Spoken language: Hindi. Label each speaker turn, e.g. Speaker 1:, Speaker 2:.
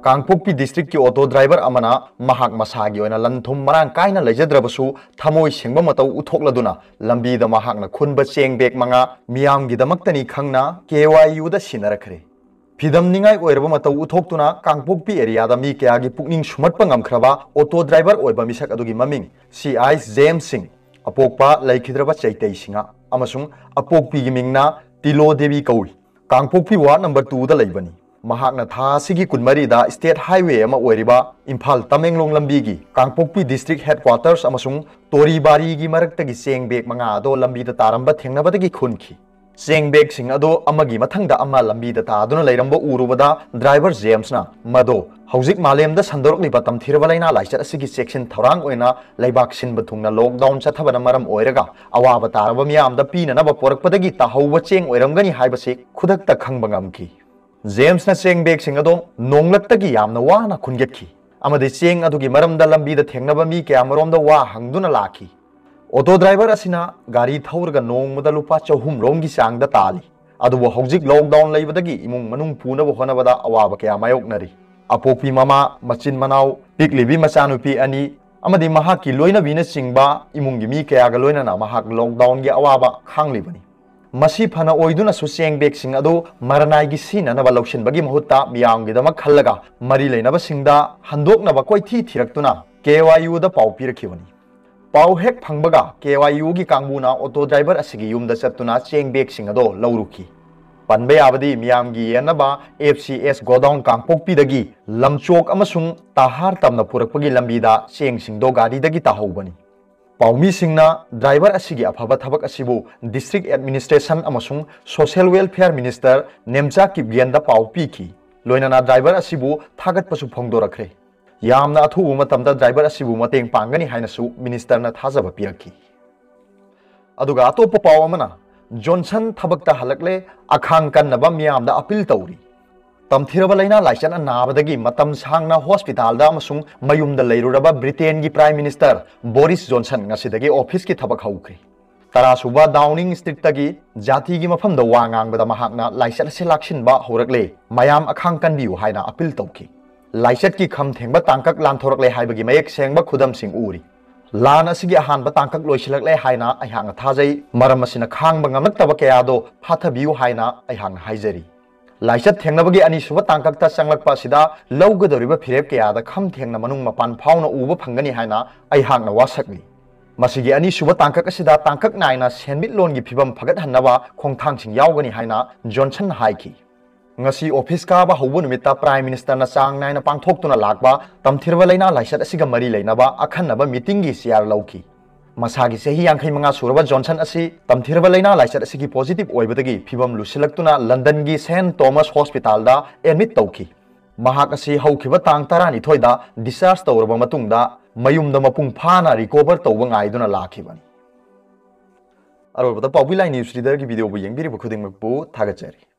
Speaker 1: कांगपोकपी डिस्ट्रिक्ट की ऑटो ड्राइवर अमना महाक मसागी ओइना लंथुम मरांग कायना लेजद्रबसु थमोय सेंगबा मतौ उथोकलदुना लंबीदा महाकना खुनबा चेंग बेग मंगा मियामगिदमक्तनी खंगना KYU दा सिनरखरे फिदम निंगाई ओइरबा मतौ उथोकतुना कांगपोकपी एरियादा मी कयागी पुकनिंग सुमटपा ngamखरबा ऑटो ड्राइवर ओइबा मिसक अदुगी ममिंग CI जेम्स सिंह अपोकपा लैखिद्रबा चैतै सिंगा अमसुंग अपोकपी गी मिंगना तिलो देवी कौई कांगपोकपी वार्ड नंबर 2 दा लैबनी महाकना था सिगी कुनमरीदा स्टेट हाईवे अमा ओइरिबा इम्फाल तमेंगलोंग लंबीगी कांगपोकपी डिस्ट्रिक्ट हेडक्वार्टर्स अमसुंग तोरीबारी गी मरक्तगी चेंग बेग मंगा अदो लंबीदा तारंबा थेंगनबदगी खुनखी चेंग बेग सिंग अदो अमगी मथंगदा अमा लंबीदा तादुना लैरंबा उरुबदा ड्राइवर जेम्सना मदो हौजिक मालेमदा संदोरकलिबा तमथिरबा लाइना लाइचर असिगी सेक्शन थौरांग ओइना लैबाक सिनबा थुंगना लॉकडाउन चथबना मरम ओइरगा अवाबा तारबा मियामदा पीननबा पोरकपदगी ताहौबा चेंग ओइरंगनी हाइबसे खुदकता खंगबा ngamki जेम्स ना चेंग बेग सिंग अदो नोंगलक्तगी यामना वाना खुनगेखी अमदे चेंग अदुगी मरमदा लंबीदा थेंगनबा मी कया मरोमदा वा हंगदुना लाखी ऑटो ड्राइवर असिना गाड़ी थौरगा नोंगमदा लुपा 400 रोमगी चांगदा ताली अदुबो हौजिक लॉकडाउन लैबदगी इमुंग मनुंग पुनबो होनबदा अवाबा कया मायोकनरी अपोकपी ममा मचिन मनाव पिकलिबी मचानुपी अनि अमदि महाकी लोइनबीना चिंगबा इमुंगी मी कयागा लोइनना महाक लॉकडाउन गी अवाबा खांगलिबनी मसी फना ओइदुना सुचेंग बेग सिंग अदो मरनाइगी सिननबा लौसिनबगी महुत्ता मियामगिदमक खल्लगा मरी लैनबा सिंगदा हंदोकनबा कोइथि थिरक्तुना KYU दा पाउ पिरखिबनी पाउ हेक फंगबगा KYU गी कांगबुना ऑटो ड्राइवर असिगी युमदा चत्तुना चेंग बेग सिंग अदो लौरुखी पनबे याबदी मियामगी येनबा FCS गोडाउन कांगपोकपीदगी लमचोक अमसुंग ताहार तमना पुरकपगी लंबीदा चेंग सिंगदो गाड़ीदगी ताहौबनी पाउमी सिंगना ड्राइवर असिगी अफबा थबक असिबु डिस्ट्रिक्ट एडमिनिस्ट्रेशन अमसुंग सोशल वेलफेयर मिनिस्टर नेमचा किबगियनदा पाउ पीखी लोइनाना ड्राइवर असिबु थागतपसु फोंगदोरखरे यामना अथुबु मतमदा ड्राइवर असिबु मतेंग पांगनी हाइनसु मिनिस्टरना थाजबा पिरखी अदुगा अतोप पाउ अमना जॉनसन थबकता हलकले अखांग कन्नबा मियामदा अपील तौरी तमथिरबा लैना लाइसन नाबदगी मतम सांगना हॉस्पिटल अमसुंग मयुमदा लैरुरबा ब्रिटेन की प्राइम मिनिस्टर बोरिस जॉनसन ngasiदगी ऑफिस की थबक हौखरी तरासुबा डाउनिंग स्ट्रीट तगी जाति की मफमदा वा ngangbada mahakna लाइसन से लाक्सिनबा हौरकले मयाम अखांग कनबियु हाइना अपील तौखी लाइसट की खम थेंगबा तांकक लानथोरकले हाइबगी मयेक सेंगबा खुदम सिंग उरी लान असिगी अहानबा तांकक लोइसिलकले हाइना अहांग थाजै मरम असिना खांगबा ngamnaktaba kayado phathabiyu haina अहांग हाइजरी लाइचत थेंगनबगी अनिसुब तांककता चंगलकपा सिदा लौगदोरिबा फिरेप कयादा खम थेंगना मनुंग मपान फाउना उबा फंगनी हाइना अहांगना वासकली मसिगी अनिसुब तांकक असिदा तांकक नाइना सेनमिट लोनगी फिबम फगत हन्नबा खोंगथांगसिंग यावगनी हाइना जॉनसन हाइकी ngasi office ka ba hobu numita prime minister na chang naina pangthoktuna lakba tamthirba leina laisat asiga mari leinaba akhanaba meeting gi siar lauki masagi sehi yangkhai manga suraba johnson asi tamthirba leina laisat asigi positive oibadagi phibam lusilaktuna london gi St Thomas hospital da admit tauki mahak asi haukiba tang 12 da discharge tawraba matungda mayumda mapung phana recover tawba ngaiduna lakhibani arobada pawbilai news reader gi video bu yengbiri bu khuding makbu thagachari